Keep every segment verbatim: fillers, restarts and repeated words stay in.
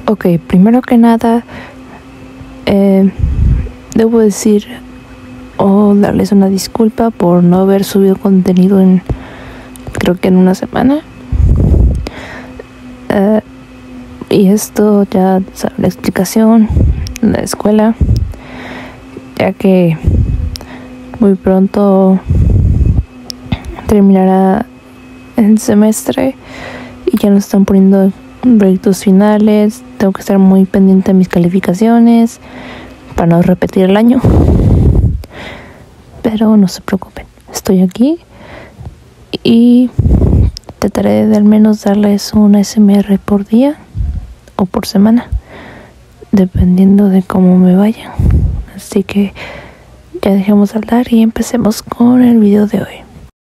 Ok, primero que nada, eh, debo decir o darles una disculpa por no haber subido contenido en, creo que en una semana. Uh, y esto ya sabe la explicación en la escuela, ya que muy pronto terminará el semestre y ya nos están poniendo proyectos finales. Tengo que estar muy pendiente de mis calificaciones para no repetir el año, pero no se preocupen, estoy aquí y trataré de al menos darles un A S M R por día o por semana, dependiendo de cómo me vayan. Así que ya dejemos de hablar y empecemos con el video de hoy.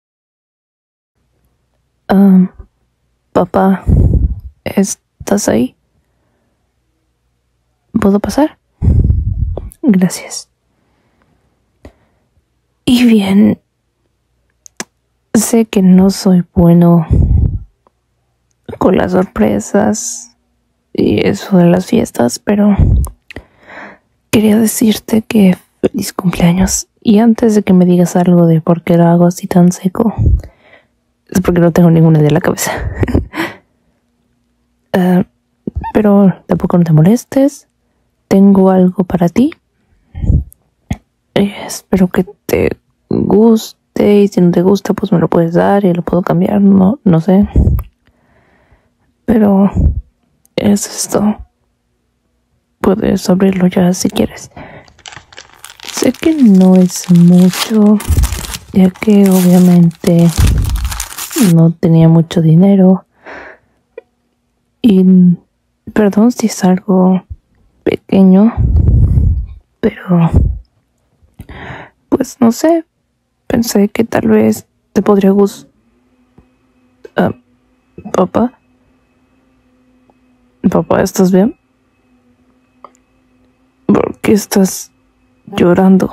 Um, papá, ¿estás ahí? ¿Puedo pasar? Gracias. Y bien, sé que no soy bueno con las sorpresas y eso de las fiestas, pero quería decirte que feliz cumpleaños. Y antes de que me digas algo de por qué lo hago así tan seco, es porque no tengo ninguna idea en la cabeza. uh, pero tampoco no te molestes. Tengo algo para ti. Eh, espero que te guste, y si no te gusta pues me lo puedes dar y lo puedo cambiar, no, no sé. Pero eso es todo. Puedes abrirlo ya si quieres. Sé que no es mucho, ya que obviamente no tenía mucho dinero. Y perdón si es algo pequeño, pero pues no sé, pensé que tal vez te podría gustar. Uh, papá, papá, ¿estás bien? ¿Por qué estás llorando?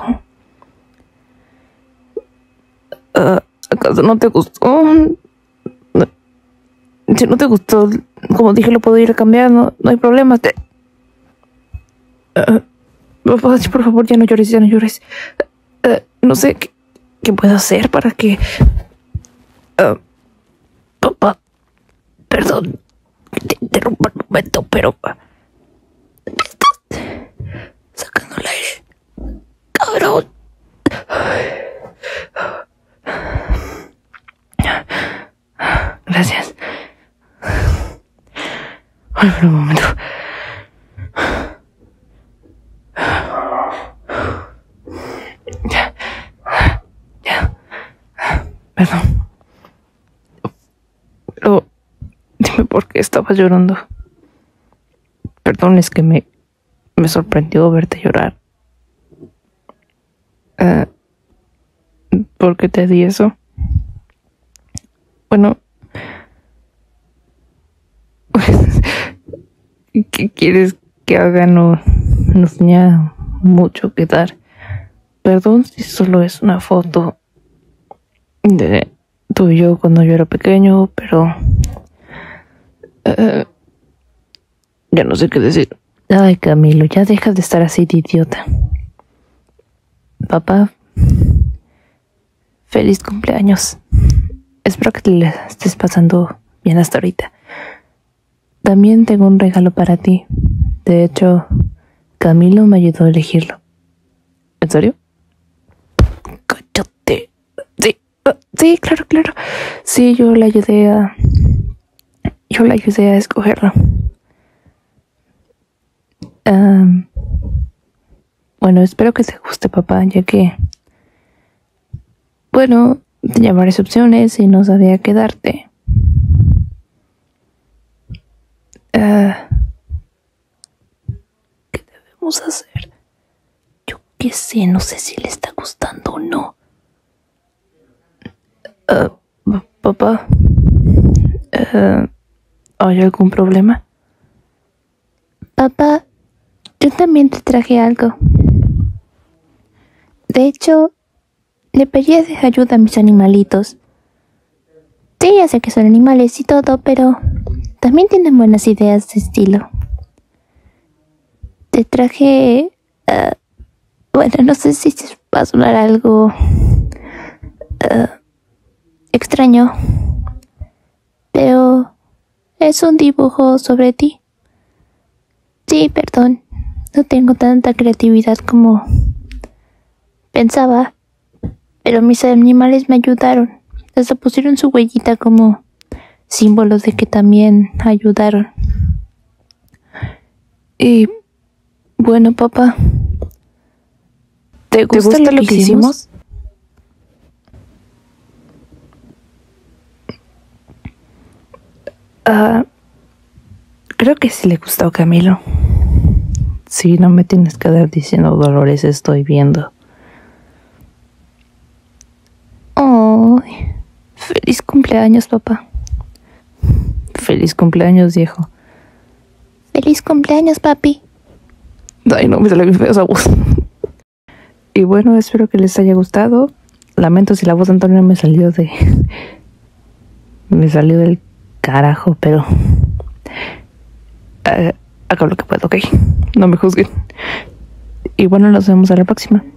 Uh, ¿Acaso no te gustó? No, si no te gustó, como dije, lo puedo ir a cambiar, no, no hay problema. Te... Uh, papá, por favor, ya no llores, ya no llores. Uh, no sé qué, qué puedo hacer para que... Uh, papá, perdón, te interrumpo un momento, pero... ¿Me estás sacando el aire? ¡Cabrón! Gracias. Ay, por un momento. Ya. Ya. Perdón. Pero dime por qué estabas llorando. Perdón, es que me, me sorprendió verte llorar. Uh, ¿Por qué te di eso? Bueno, pues, ¿qué quieres que haga? No, no tenía mucho que dar. Perdón si solo es una foto de tú y yo cuando yo era pequeño, pero uh, ya no sé qué decir. Ay, Camilo, ya dejas de estar así de idiota. Papá, feliz cumpleaños. Espero que te la estés pasando bien hasta ahorita. También tengo un regalo para ti. De hecho, Camilo me ayudó a elegirlo. ¿En serio? Cállate. Sí, uh, sí, claro, claro. Sí, yo le ayudé a... Yo le ayudé a escogerlo. Um, bueno, espero que te guste, papá, ya que... Bueno, tenía varias opciones y no sabía qué darte. Uh, ¿Qué debemos hacer? Yo qué sé, no sé si le está gustando o no. Uh, papá, uh, ¿hay algún problema? Papá, yo también te traje algo. De hecho, le pedí ayuda a mis animalitos. Sí, ya sé que son animales y todo, pero también tienen buenas ideas de estilo. Te traje... Uh, bueno, no sé si va a sonar algo... Uh, extraño. Pero... es un dibujo sobre ti. Sí, perdón. No tengo tanta creatividad como... pensaba. Pero mis animales me ayudaron. Hasta pusieron su huellita como... símbolo de que también ayudaron. Y bueno, papá, ¿te gusta, ¿Te gusta lo, lo que hicimos? Uh, creo que sí le gustó a Camilo. Sí, no me tienes que dar diciendo Dolores, estoy viendo. Oh, feliz cumpleaños, papá. Feliz cumpleaños, viejo. Feliz cumpleaños, papi. Ay, no, me sale bien fea esa voz. Y bueno, espero que les haya gustado. Lamento si la voz de Antonio me salió de... me salió del carajo, pero... Uh, hago lo que puedo, ¿ok? No me juzguen. Y bueno, nos vemos a la próxima.